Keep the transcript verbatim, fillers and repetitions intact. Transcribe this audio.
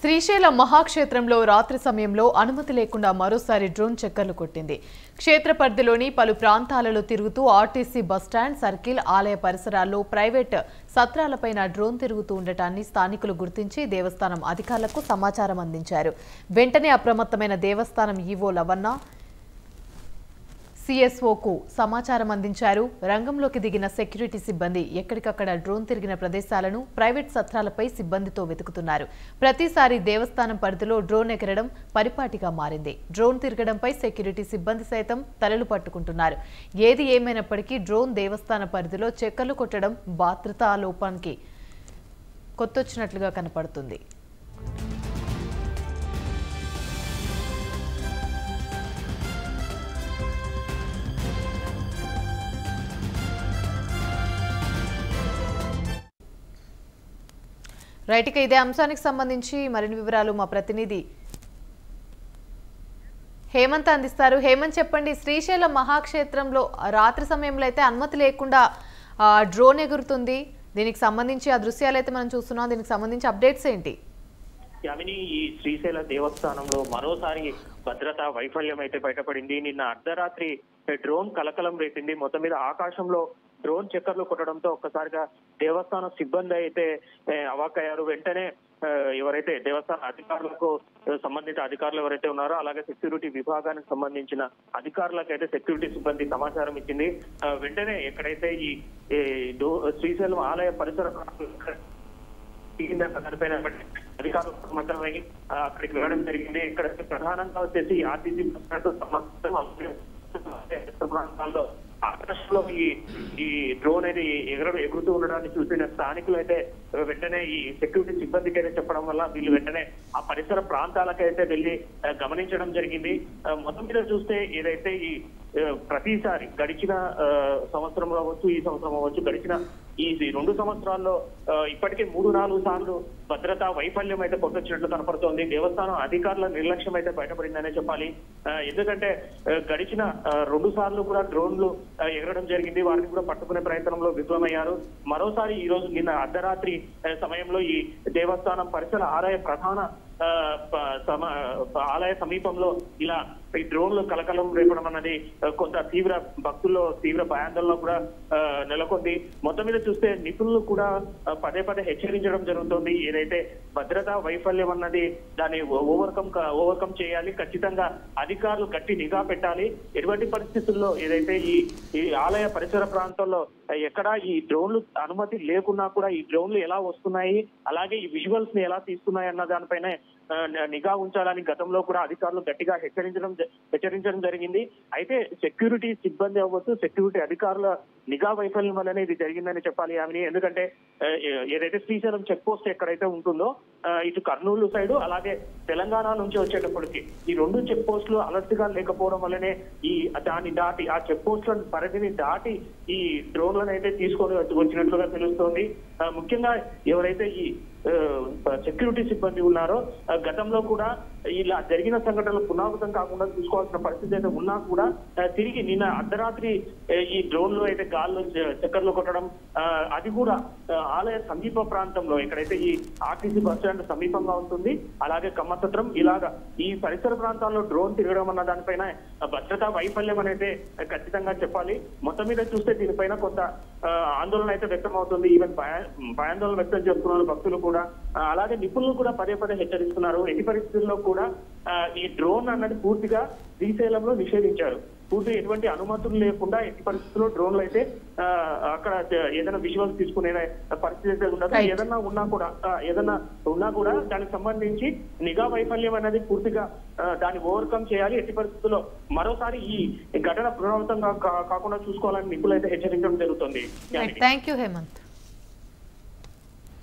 శ్రీశైలం మహాక్షేత్రంలో రాత్రి సమయంలో అనుమతి లేకుండా మరోసారి డ్రోన్ చక్కర్లు కొట్టింది. క్షేత్ర పరిధిలోని పలు ప్రాంతాలలో తిరుగుతూ ఆర్టీసీ బస్టాండ్, సర్కిల్, ఆలయ పరిసరాల్లో ప్రైవేట్ సత్రాలపైన డ్రోన్ తిరుగుతూ ఉండటాన్ని స్థానికులు గుర్తించి దేవస్థానం అధికారులకు సమాచారం అందించారు. వెంటనే అప్రమత్తమైన దేవస్థానం ఈవో లవన్న సిఎస్ఓకు సమాచారం అందించారు. రంగంలోకి దిగిన సెక్యూరిటీ సిబ్బంది ఎక్కడికక్కడ డ్రోన్ తిరిగిన ప్రదేశాలను ప్రైవేట్ సత్రాలపై సిబ్బందితో వెతుకుతున్నారు. ప్రతిసారి దేవస్థానం పరిధిలో డ్రోన్ ఎగరడం పరిపాటిగా మారింది. డ్రోన్ తిరగడంపై సెక్యూరిటీ సిబ్బంది సైతం తలలు పట్టుకుంటున్నారు. ఏది ఏమైనప్పటికీ డ్రోన్ దేవస్థాన పరిధిలో చెక్కలు కొట్టడం భద్రతా లోపానికి కొత్తొచ్చినట్లుగా కనపడుతుంది. రైట్, ఇక ఇదే అంశానికి సంబంధించి మరిన్ని వివరాలు మా ప్రతినిధి హేమంత్ అందిస్తారు. హేమంత్, చెప్పండి, శ్రీశైలం మహాక్షేత్రంలో రాత్రి సమయంలో అయితే అనుమతి లేకుండా డ్రోన్ ఎగురుతుంది. దీనికి సంబంధించి ఆ దృశ్యాలు అయితే మనం చూస్తున్నాం. దీనికి సంబంధించి అప్డేట్స్ ఏంటి? యామిని, ఈ శ్రీశైల దేవస్థానంలో మరోసారి భద్రతా వైఫల్యం అయితే బయటపడింది. నిన్న అర్ధరాత్రి డ్రోన్ కలకలం రేపింది. మొత్తం మీద ఆకాశంలో డ్రోన్ చక్కర్లు కొట్టడంతో ఒక్కసారిగా దేవస్థాన సిబ్బంది అయితే అవాక్కయ్యారు. వెంటనే ఎవరైతే దేవస్థాన అధికారులకు సంబంధిత అధికారులు ఎవరైతే ఉన్నారో అలాగే సెక్యూరిటీ విభాగానికి సంబంధించిన అధికారులకు అయితే సెక్యూరిటీ సిబ్బంది సమాచారం ఇచ్చింది. వెంటనే ఎక్కడైతే ఈ శ్రీశైలం ఆలయ పరిసర దానిపైన అధికారులు సమాచారమై అక్కడికి వెళ్ళడం జరిగింది. ఇక్కడ ప్రధానంగా వచ్చేసి ఆర్టీసీ ప్రాంతాల్లో ఆకాశంలో ఈ ఈ డ్రోన్ అనేది ఎగర ఎగురుతూ ఉండడాన్ని చూసిన స్థానికులు అయితే వెంటనే ఈ సెక్యూరిటీ సిబ్బందికి అయితే చెప్పడం వల్ల వీళ్ళు వెంటనే ఆ పరిసర ప్రాంతాలకైతే వెళ్ళి గమనించడం జరిగింది. మొత్తం మీద చూస్తే ఏదైతే ఈ ప్రతిసారి గడిచిన సంవత్సరంలో అవ్వచ్చు, ఈ సంవత్సరం అవ్వచ్చు, గడిచిన ఈ రెండు సంవత్సరాల్లో ఇప్పటికే మూడు నాలుగు సార్లు భద్రతా వైఫల్యం అయితే కొట్టొచ్చినట్లు కనపడుతోంది. దేవస్థానం అధికారుల నిర్లక్ష్యం అయితే బయటపడిందనే చెప్పాలి. ఎందుకంటే గడిచిన రెండు సార్లు కూడా డ్రోన్లు ఎగరడం జరిగింది. వారిని కూడా పట్టుకునే ప్రయత్నంలో విఫలమయ్యారు. మరోసారి ఈ రోజు నిన్న అర్ధరాత్రి సమయంలో ఈ దేవస్థానం పరిసర ఆలయ ప్రధాన ఆలయ సమీపంలో ఇలా ఈ డ్రోన్లు కలకలం రేపడం అన్నది కొంత తీవ్ర భక్తుల్లో తీవ్ర భయాందోళన కూడా నెలకొంది. మొత్తం మీద చూస్తే నిపుణులు కూడా పదే పదే హెచ్చరించడం జరుగుతుంది. ఏదైతే భద్రతా వైఫల్యం అన్నది దాన్ని ఓవర్కమ్ ఓవర్కమ్ చేయాలి. ఖచ్చితంగా అధికారులు గట్టి నిఘా పెట్టాలి. ఎటువంటి పరిస్థితుల్లో ఏదైతే ఈ ఈ ఆలయ పరిసర ప్రాంతాల్లో ఎక్కడా ఈ డ్రోన్లు అనుమతి లేకున్నా కూడా ఈ డ్రోన్లు ఎలా వస్తున్నాయి, అలాగే ఈ విజువల్స్ ని ఎలా తీస్తున్నాయి అన్న దానిపైన నిఘా ఉంచాలని గతంలో కూడా అధికారులు గట్టిగా హెచ్చరించడం హెచ్చరించడం జరిగింది. అయితే సెక్యూరిటీ సిబ్బంది అవ్వచ్చు, సెక్యూరిటీ అధికారుల నిఘా వైఫల్యం వల్లనే ఇది జరిగిందని చెప్పాలి ఆమెని. ఎందుకంటే ఏదైతే శ్రీశైలం చెక్ పోస్ట్ ఎక్కడైతే ఉంటుందో ఇటు కర్నూలు సైడ్ అలాగే తెలంగాణ నుంచి వచ్చేటప్పటికి ఈ రెండు చెక్ పోస్టులు అలర్ట్ గా లేకపోవడం వల్లనే ఈ దాన్ని దాటి ఆ చెక్ పోస్టుల పరిధిని దాటి ఈ డ్రోన్లను అయితే తీసుకొని వచ్చినట్లుగా తెలుస్తోంది. ముఖ్యంగా ఎవరైతే ఈ సెక్యూరిటీ సిబ్బంది ఉన్నారో గతంలో కూడా ఇలా జరిగిన సంఘటనలు పునరావృతం కాకుండా చూసుకోవాల్సిన పరిస్థితి అయితే ఉన్నా కూడా తిరిగి నిన్న అర్ధరాత్రి ఈ డ్రోన్లు అయితే గాల్లో చక్కర్లు కొట్టడం, అది కూడా ఆలయ సమీప ప్రాంతంలో ఎక్కడైతే ఈ ఆర్టీసీ బస్ స్టాండ్ సమీపంగా ఉంటుంది అలాగే కమ్మసత్రం ఇలాగా ఈ పరిసర ప్రాంతాల్లో డ్రోన్ తిరగడం అన్న దానిపైన భద్రతా వైఫల్యం అనేది ఖచ్చితంగా చెప్పాలి. మొత్తం మీద చూస్తే దీనిపైన కొంత ఆందోళన అయితే వ్యక్తం అవుతుంది. ఈవెన్ భయాందోళన వ్యక్తం చేస్తున్నారు భక్తులు కూడా. అలాగే నిపుణులు కూడా పదే పదే హెచ్చరిస్తున్నారు. ఎట్టి పరిస్థితుల్లో కూడా ఈ డ్రోన్ అన్నది పూర్తిగా శ్రీశైలంలో నిషేధించారు. పూర్తి ఎటువంటి అనుమతులు లేకుండా ఎట్టి పరిస్థితుల్లో డ్రోన్లు అయితే అక్కడ ఏదైనా విజువల్స్ తీసుకునే పరిస్థితి అయితే ఉండదు. ఏదన్నా ఉన్నా కూడా ఏదన్నా ఉన్నా కూడా దానికి సంబంధించి నిఘా వైఫల్యం అనేది పూర్తిగా దాన్ని ఓవర్కమ్ చేయాలి. ఎట్టి పరిస్థితుల్లో మరోసారి ఈ ఘటన పునరావృతంగా కాకుండా చూసుకోవాలని నిపుణులు అయితే హెచ్చరించడం జరుగుతుంది. Thank you Hemant.